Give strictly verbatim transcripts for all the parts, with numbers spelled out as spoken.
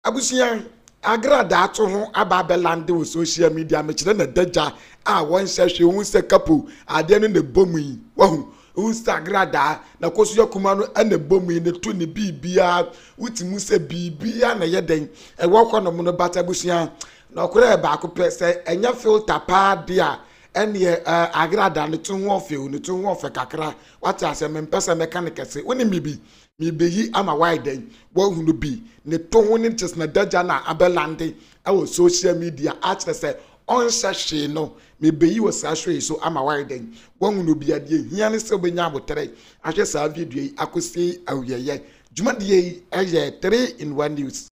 abusia Agradaa Tw ababelande wo social media me kire na daja a won hwehwe hu se kapo ade no ne bomu yi wahu hu se Agradaa na koso yakuma no na bomu yi ne to ne bibia utimu se bibia na yeden e wokọ no no bata abusia na okure ba ko pese enya filter pa dia ene Agradaa ne to ho ofe ne to ho ofe kakra wata ase me pese mechanic se woni mibi mi beyi ama wide wo hunu bi ne to ho ne tis na daja na abelande awo social media akere se on hye no mi beyi wo sa hwe so ama wide wo hunu bi ade hia ne se obenya abotere ahwe sa video yi akosi awiyeye jumade yi eye three in one news.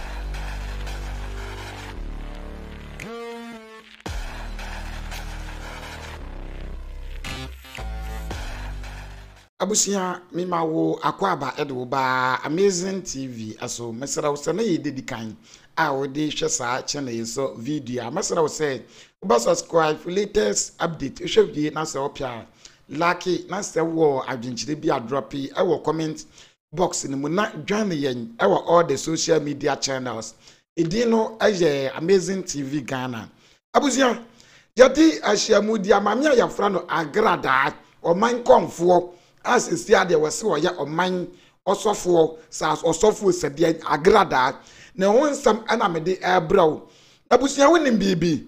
Abusia mima wo akwaba edo ba Amazing T V aso mesra wo se na ye dedikan a wo de hwe sa channel so video mesra wo se wo subscribe for latest update hwe vie na se opia like na se wo adwenchire bi drop e wo comment box ni mu na dwan yen e wo all the social media channels idi no aye Amazing T V Ghana. Abusia yati ahyiamu di amame ayafra no Agradaa o man konfo as is there there was so ya oman osofo sa osofo se de Agradaa na won sam ana me de ebrow abusia wonim bibi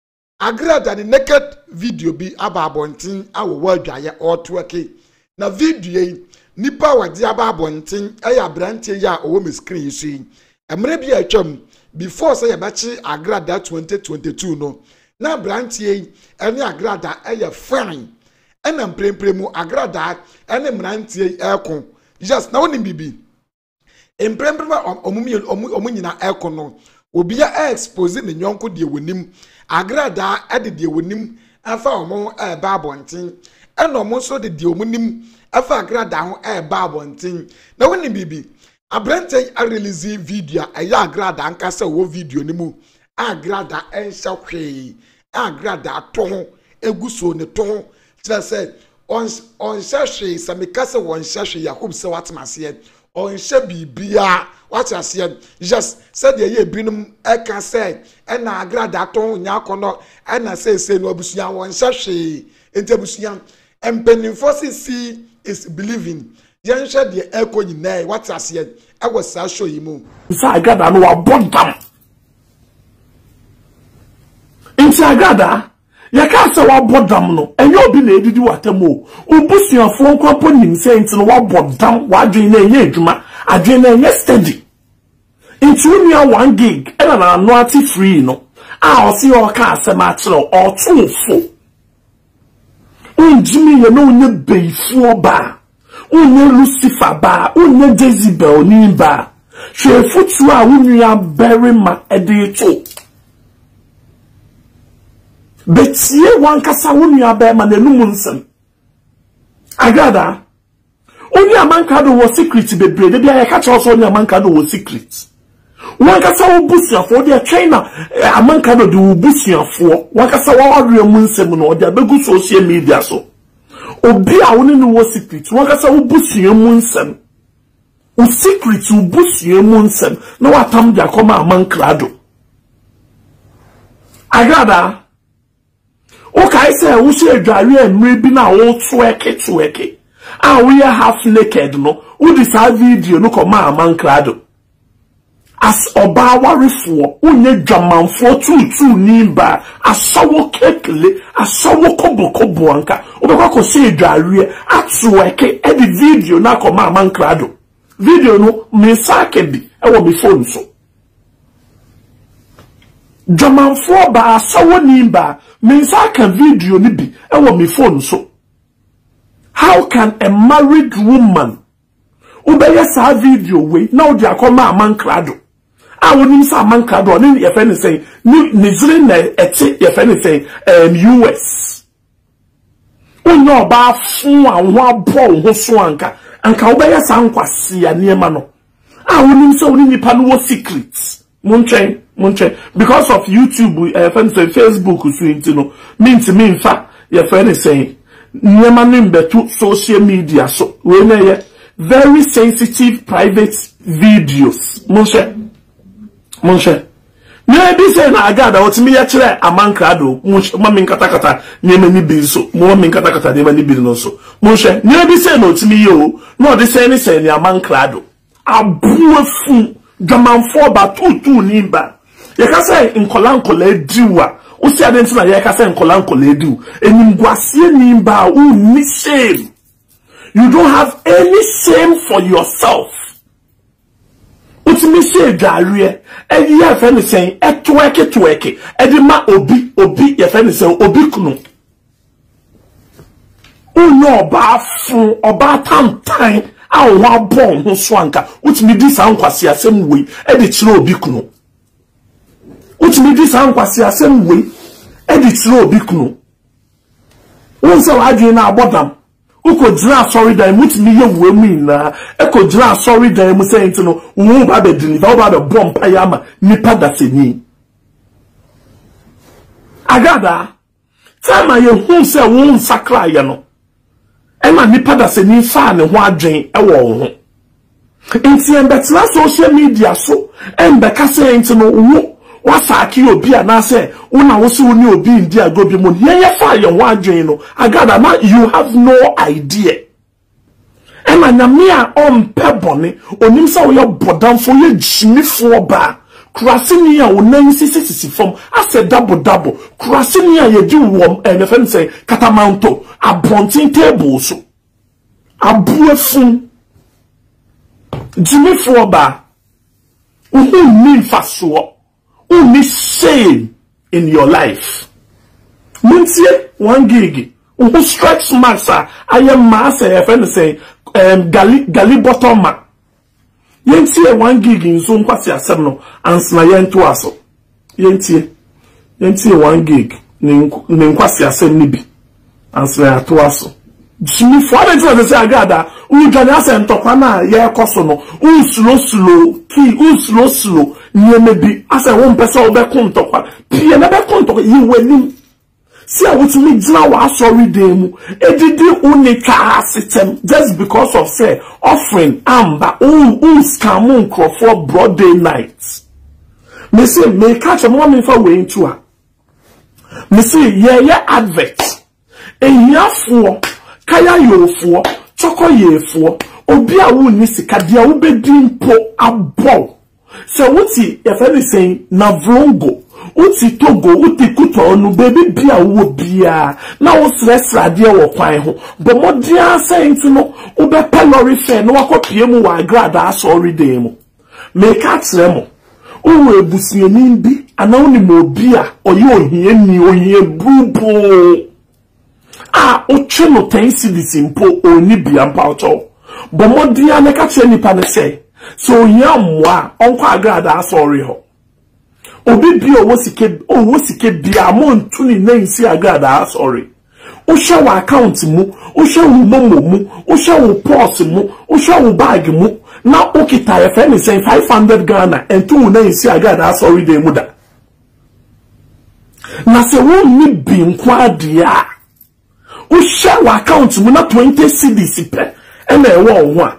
Agradaa the naked video bi ababontin awowa adwaye otoake na video yi nipa wade ababontin aya brantie ya owo me screen so yi emre bi atwam before say yabachi Agradaa twenty twenty-two no na brantie yi ene Agradaa aya fine ena mprempremu Agradaa ene mrantie ekon just na woni bibi emprempremu omumi omunyina ekon no obia expose ne nyonko de wonim Agradaa ede de wonim afa omo e ba abonten ena omo so de de omunim afa Agradaa ho e ba abonten na woni bibi abrante a release video aya Agradaa nkasa wo video ni mu Agradaa enhya hwe Agradaa to ho eguso ne to ho said on on shashi samikase won shashi Yakob se watmase on shabi bia watase just said ye binum eka say and Agradaa to nya kono and say say no abusuan won shashi enti abusuan empenin forces see is believing yen sha de eko nyina watase e was sa show yimu so Agradaa no wa bodam enti Agradaa ya ka se wa bodam no enye obi na edidi watamo obusuafo nkwapo nim se enti no wa bodam wa adwen na enye adwuma adwen na enye steady enti uni one gig ena na no ati free no a o si o ka se ma kire o tunfo unjimi ye no unye beifu oba unye Lucifer ba unye Jezebel ni ba hwe futu a unu ya bury ma ede to betie wankasa wonu abema na enum nsem Agradaa oni amanka do wo secret bebre de bia ya ka cho so oni amanka do wo secret wankasa wo busuafo de trainer amanka do wo busuafo wankasa wo wadwe mu nsem no de abegu social media so obi a woni no wo secret wankasa wo busuafo mu nsem wo secret wo busuafo mu nsem na watam de akoma amanka do Agradaa okay, say we should adware emre bi na wo tweke tweke ah we are half naked no we decide video no come Amanka do as oba warefo unye dwamanfo tutu nimba asawo kekele asawo kobokobo anka obekwa ko say adware atweke e di video na come Amanka do video no me sake bi e wo be phone so dwamanfo ba asawo nimba Minsaka video ni bi ewo mi phone so. How can a married woman ubeye sa video we na odi akoma Amanka do? A wonim sa Amanka do ni ye fe ni say ni nizire na eti ye fe ni say um U S. Unyo ba fun anwo abo ho so anka anka ubeye sa nkwase ya niema no. A wonim sa woni nipa no wo secrets. Munchen Munche, because of YouTube, uh, Facebook, so no, means me fa your friend is saying, never number to social media, so when very sensitive private videos, Munche, Monshe. Nye bi say na Agradaa otimi ye kire amankrado mami nkatakata nyema ni bi so mami nkatakata nyema ni bi no so monshe nye bi say na otimi ye o no de say ni say ni amankrado abuafu dwamanfo ba tutu ni ba ye ka say nkola nkola ediwa o si adenti na ye ka say nkola nkola ediwu enimguasie ni ba o ni shame. You don't have any shame for yourself. Utimi se dwareɛ ɛyi yɛ fɛ ne sɛn ɛtoɛke toɛke ɛde ma obi obi yɛ fɛ ne sɛn obi kunu unyo ɔbaa fun ɔbaa tantan a ɔwɔ abɔ ho so anka utimi di saa nkwasi asɛm wei ɛde kyerɛ obi kunu utimi di saa nkwasi asɛm wei ɛde kyerɛ obi kunu wonsa wadwe na abɔdam uko jira sorry dan mutimi ye wo mu ina eko jira sorry dan mu say ntino wo ba be deliver wo ba be bomb pa ya ma nipa da seni Agradaa time ye hu say wo nsakra ye no e ma nipa da seni fa ne ho adwen e wo ho enti en betla social media so en be ka say ntino wo wasaki obi anase una wosi woni obi ndi agobi mu ye ye fa ye ho adwen no Agradaa na you have no idea ema nyame a ompe bone onim sa wo ye bodamfo ye jimifo ba kurasini a wonan sisisi fom ase double double kurasini a ye di wom en fe say katamanto abontin table so abuafun jimifo ba uhu ni faso only shame in your life. Muntie one gig. Who stretch massa? I am massa. A friend say, um, gali gali bottom ma. Yentie one gig in zoom kwasi asemno ansna yentu aso. Yentie, yentie one gig ni kwasi asem nibi ansna atu aso. Jimmy for the say Agradaa. U jani ase ntokwa na ye koso no. U slow slow ki u slow slow. Nyeme bi ase won pese obekun ntokwa pie na bekun ntokwa yi wani si a wutumi gina wa sorry dey mu edidi unika system just because of say offering amba un un scam nkrofo broad day night me say me catch mo me fa we into a me say ye ye advert ehiafo kaya yofo choko yefo obi a wo ni sika dia wo bedi mpo abo. So uti if anything na vlongo uti togo uti kuto no baby bia wo bia na wo sresra de wo kwan ho but mo dia saying no ube pelori fe no akopie mu wa Agradaa sorry dey mu me ka kire mo wo ebusiani bi ana woni mo bia oye ohie ni ohie bubu ah otwe no ten cedis impo oni bia mpa oto but mo dia me ka kire nipa ne say so yamwa onko Agradaa sorry ho obi bi o wosike o wosike bia mo ntuni na nsi Agradaa sorry o hwe wa account mu o hwe wo momo mu o hwe wo purse mu o hwe wo bag mu na o kita ye fe ni say five hundred Ghana entu na nsi Agradaa sorry dey mu da na se wo ni bi nkwa dia o hwe wa account mu na twenty cedis pe e na e wo ho a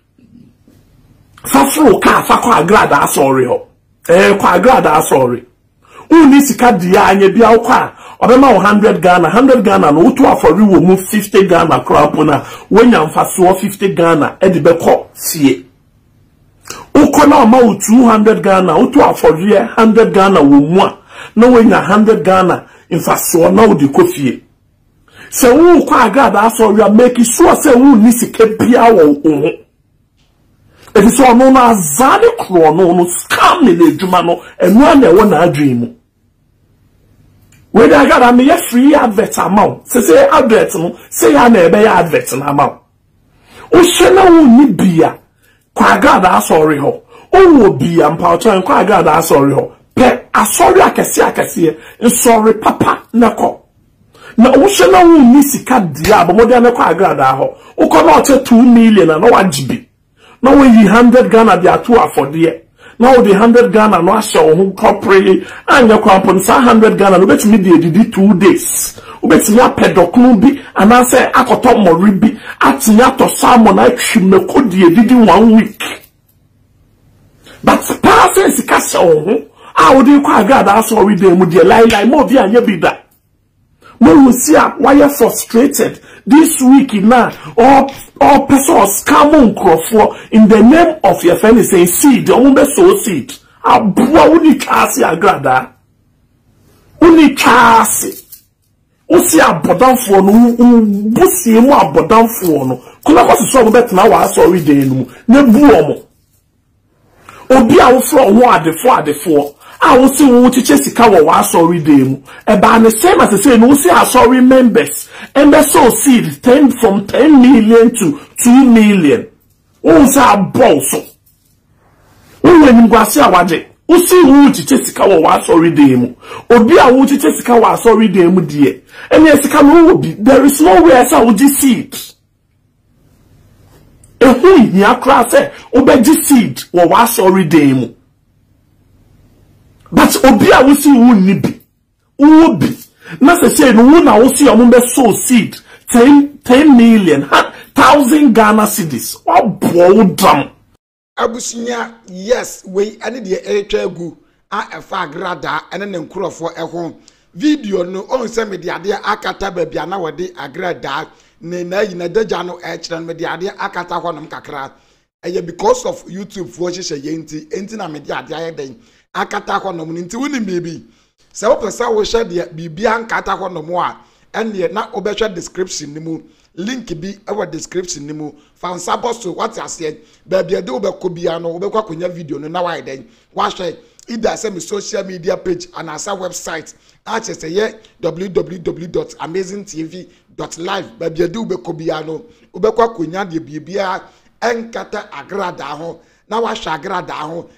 Fafro ka fa kwa Agradaa sorry ho eh kwa Agradaa sorry uni sika dia anya bia kwa obema one hundred Ghana one hundred Ghana no utu afori wo mu fifty Ghana crap na wenya mfaso fifty Ghana e de beko sie uko na ma two hundred Ghana utu afori one hundred Ghana wo mu a na wenya one hundred Ghana mfaso na wo de kofie se wo kwa Agradaa sorry make sure say wo ni sika bia wo ho. If it's all known as Zani Chrono, no scam in the Jumano, and one day one I dream. When I got a mere free advert amount, say advert, say I never advert amount. O Shana will need beer, Agradaa sorry ho. O will be and Powder and Agradaa sorry ho. Pe, a sorry I can see, I can see, and sorry, Papa, Nako. Now, O Shana will miss a cat diab, more than a Agradaa ho. O come out two million and no G B. Now when you hundred Ghana they are two for there. Now the hundred Ghana no show who corporate and your company say hundred Ghana no bet me dey did two days. We bet me a pedokunu bi and I say akoto moribi atinya to salmon I trim me could did one week. But na say sika se ho a wo dey kwa Agradaa so we dey mu dey lie lie mo bi anya bi da mo see a why you frustrated this week now or or person scam crofo in the name of your friend saying seed o be so seed aboa uni chance Agradaa uni chance o si abodanfo no busie mu abodanfo no kuna ko so bet na wa sorry dey no na bu omo obi a wo fro ho adefo adefo a wo si wo chiche sika wo wa sorry dey mu e ba ne same as say no si a sorry members and be so seed ten from ten million to two million o sa bolso o we ni gwase awaje o si wo chiche sika wo wa sorry dey mu obi a wo chiche sika wa sorry dey mu die and yes sika no obi there is no way asa wo di seed e hu hia kra say obeji seed wo wa sorry dey mu but obi a wo si wo ni bi wo bi na say say no na wo si o be sow seed ten million thousand Ghana cedis o bo dam abusunya yes we ani de etwa gu a efa Agradaa ene ne nkurofo eho video no on se me de ade akata babia na wode Agradaa ne na yina daja no e kire me de ade akata honom kakra eye because of YouTube fo hye yenti enti na me de ade ayeden akata honom nti woni bibi se wo pesa wo hye de bibia nkata honom a ene na obehwe description ni mu link bi our description ni mu fansa boss what you said baby de obekọ bia no obekọ akonya video no na why den wa hye either say me social media page and asa website at say ye w w w dot amazing t v dot live baby de obekọ bia no obekọ akonya de bibia enkata Agradaa ho na wa hye Agradaa ho